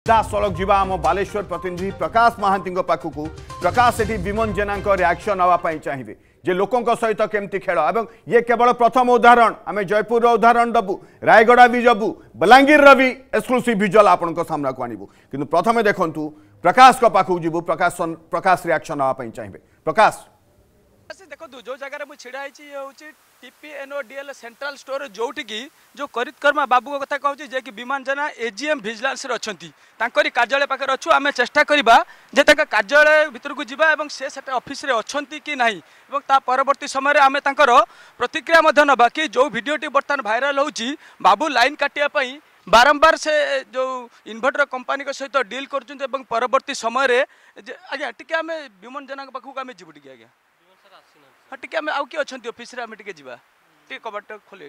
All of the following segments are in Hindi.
सीधा सड़क जीवा आम बालेश्वर प्रतिनिधि प्रकाश महांती पाखक प्रकाश सेठी विमन जेना रिएक्शन नापी चाहिए जे लोकों सहित केमती खेल और ये केवल प्रथम उदाहरण आम जयपुर उदाहरण दबू रायगड़ा भी जबू बलांगीर भी एक्सक्लूसिव विजुअल आपण सामना को आणबू कि प्रथम देखु प्रकाश पाखक जीवु प्रकाश रिएक्शन नापी चाहिए प्रकाश देखो जो जगह मुझे छिड़ा ये हूँ TPNODL सेंट्रल स्टोर जोटी की जो करितकर्मा बाबू कथा कहूँ जे कि विमान जेना AGM भिजिलांस अच्छा कार्यालय पाखे अच्छु आम चेष्टा करवा जे कार्यालय भितर को जीवा एवं से ऑफिस रे अच्छी कि नहीं परवर्ती समय आम प्रतिक्रिया नवा कि जो भिडियोटी बर्तमान भाइराल होची बाबू लाइन काटियापाई बारंबार से जो इन्वर्टर कंपनी के सहित डील कर परवर्ती समय आज्ञा टी आम विमन जेना पाखक आम जीवु टी आज्ञा हाँ टी आम आउ किए अच्छा ऑफिस आम टे जा कबाट खोले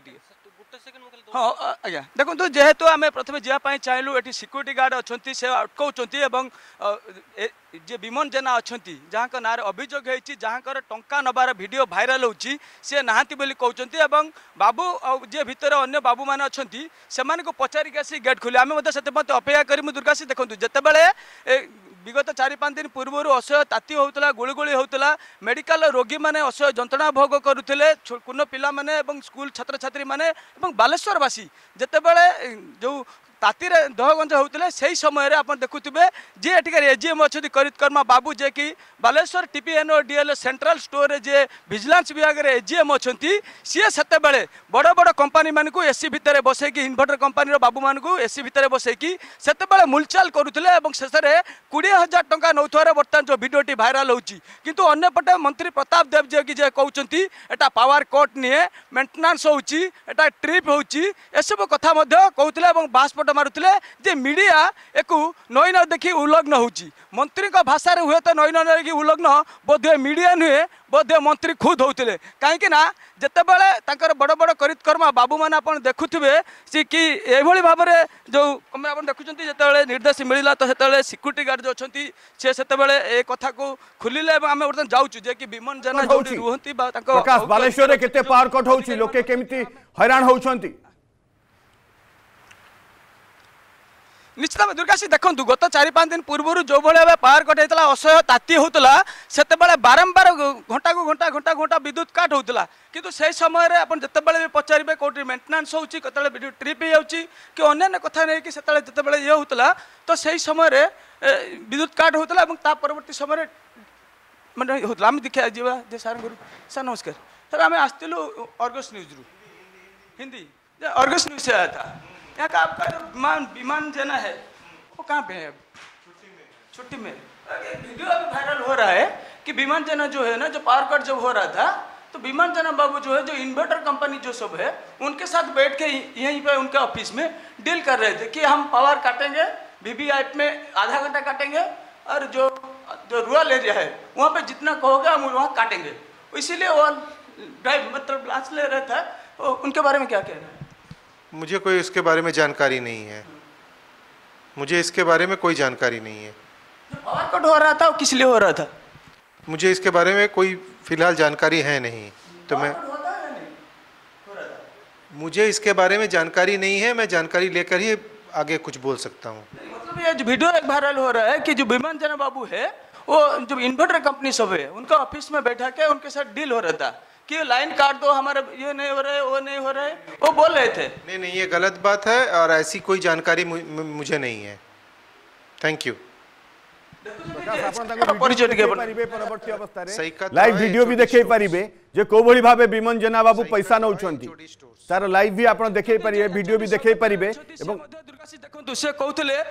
हाँ आज्ञा देखो जेहेतु आम प्रथम जावाई चाहलु ये सिक्यूरीटी गार्ड अच्छा से अटकाउं जे विमन जेना अच्छा जहाँ ना अभियोग होती जहाँ टंका नबार वीडियो भाइराल होची सी नहांती बोली कहते बाबू जे भितर अन्य बाबू मैंने अच्छा से पचारिक आसी गेट खोले आम अपेक्षा करूँ दुर्गासी देखो जितेबाला विगत 4-5 दिन पूर्व असह्य ताती होता गुड़गुड़ी होता मेडिकल रोगी मैंने असह्य जंत्रणा भोग करुले कुन पिला माने स्कूल छात्र छात्री मैंने बालेश्वरवासी जितेबाला जो ताती दहगंज होते से समय आप देखुए जे एटिकार AGM अच्छे करितकर्मा बाबू जे कि बालेश्वर TPNODL सेंट्रल स्टोर जे विजिलेंस विभाग में AGM अच्छा सी से बड़ बड़ कंपनी मान को एसी भितर बसैकी इन्वर्टर कंपनी बाबू मान को एसी भितर बसैकी से मूलचाल करुले शेष में 20,000 टंका नौथार बर्तमान जो भिडियोटी भाइराल होची किंतु अन्यपटे मंत्री प्रताप देव जे कि कहते एटा पावर कट निए मेंटेनेंस होची एटा ट्रिप होची एसबू कथा कहते बासपट मारुले जे मीडिया एक नई न देखी उल्लग्न होची मंत्री भाषा हुए तो नई न देखी उल्लग्न बोधे मीडिया नुहे बोधे मंत्री खुद होते कहीं जितेबाला बड़ बड़ करितकर्मा बाबू मैंने आप देखुए सी कि यही भाव में जो आप देखुं जो निर्देश मिलला तो से सिक्यूरीटी गार्ड जो अच्छा से ए कथा को खुलिले आम बर्तमान जाऊँ जे कि विमन जेना रुहती बालेश्वर केते पावर कट होची लोके केमिति हैरान होउछंती निश्चित भाव दुर्गासी देखो गत 4-5 दिन पूर्व जो भाई पावर कट होता असह्य ताती होता से बारंबार घंटा को घंटा घंटा घंटा विद्युत काट होता किंतु से समय आप जितेबाला भी पचारे कौटी मेंटेनेंस होती ट्रिप हो कि अन्य कथा नहीं कि जितेबाला ये होता तो से समय विद्युत काट होता परवर्ती समय मैंने होता आम देखा जा सार सर नमस्कार सर आम आसलु अर्गस न्यूज रू हिंदी अर्गस न्यूज से आया था यहाँ का आपका विमान जेना है वो कहाँ पे है छुट्टी में वीडियो अभी वायरल हो रहा है कि विमान जेना जो है ना जो पावर कट जब हो रहा था तो विमान जेना बाबू जो है जो इन्वर्टर कंपनी जो सब है उनके साथ बैठ के यहीं पे उनके ऑफिस में डील कर रहे थे कि हम पावर काटेंगे VVIP में आधा घंटा काटेंगे और जो रूरल एरिया है वहाँ पे जितना कहोगे हम वहाँ काटेंगे इसीलिए वो ड्राइव मतलब लांच ले रहा था उनके बारे में क्या कहना है मुझे कोई इसके बारे में जानकारी नहीं है मुझे इसके बारे में कोई जानकारी नहीं है पावर कट हो रहा था वो किस लिए हो रहा था मुझे इसके बारे में कोई फिलहाल जानकारी है नहीं तो मैं मुझे इसके बारे में जानकारी नहीं है मैं जानकारी लेकर ही आगे कुछ बोल सकता हूँ मतलब ये जो वीडियो एक वायरल हो रहा है कि जो विमान जेना बाबू है वो जो इन्वर्टर कंपनी सब है उनका ऑफिस में बैठा के उनके साथ डील हो रहा था कि लाइन काट दो हमारा ये नहीं हो रहा है वो नहीं हो रहा है वो बोल रहे थे नहीं ये गलत बात है और ऐसी कोई जानकारी मुझे नहीं है थैंक यू लाइव वीडियो भी देखै परिबे जे को भली भाबे विमन जेना बाबू पैसा नउछंती तार लाइव भी आपण देखै परिबे वीडियो भी देखै परिबे एवं दुर्गासी देखंतु से कहउतले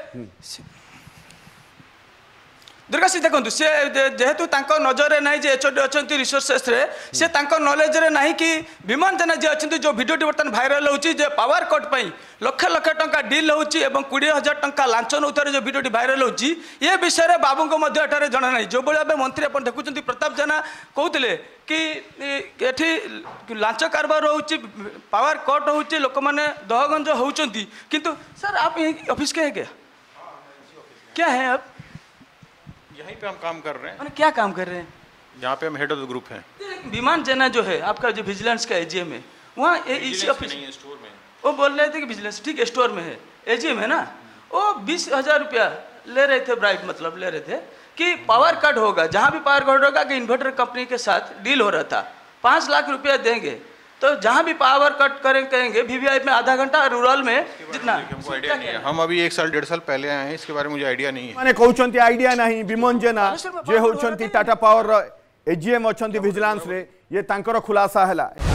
दुर्गासी देखो सी जेहेतु नजर ना HOD अच्छा रिसोर्सेस से नॉलेज रे ना कि विमान जेना जी अच्छा जो भिडियोटी बर्तमान भाइराल होची पावर कट पर लक्ष लक्ष टंका डील होची 20,000 टंका लांच नौथार जो भिडियोटी भाइराल होची ये विषय में बाबू को जना ना जो भाई मंत्री आप देखुं प्रताप जेना कहते कि ये लांच कारबार होची पावर कट होची लोक मैंने दहगंज होती किंतु सर आप ऑफिस के हैं क्या है आप यहीं पे हम काम कर रहे हैं क्या काम कर रहे हैं यहाँ पे हम हेड ऑफ द ग्रुप हैं विमान जेना जो है आपका जो विजिलेंस का AGM है वहाँ इसी ऑफिस नहीं है स्टोर में वो बोल रहे थे कि विजिलेंस ठीक है स्टोर में है AGM है ना वो 20,000 रुपया ले रहे थे, ब्राइब मतलब ले रहे थे कि पावर कट होगा, जहाँ भी पावर कट होगा कि इन्वर्टर कंपनी के साथ डील हो रहा था, 5 लाख रुपया देंगे, तो जहाँ भी पावर कट करेंगे VVI में आधा घंटा, रूरल में जितना हमको आइडिया नहीं है। हम अभी 1 साल 1.5 साल पहले आए हैं, इसके बारे में मुझे आइडिया नहीं है। माने कहउछंती आइडिया नहीं। विमोन जेना जे होउछंती टाटा पावर एजीएम अछंती विजिलेंस रे, ये तांकर खुलासा हैला।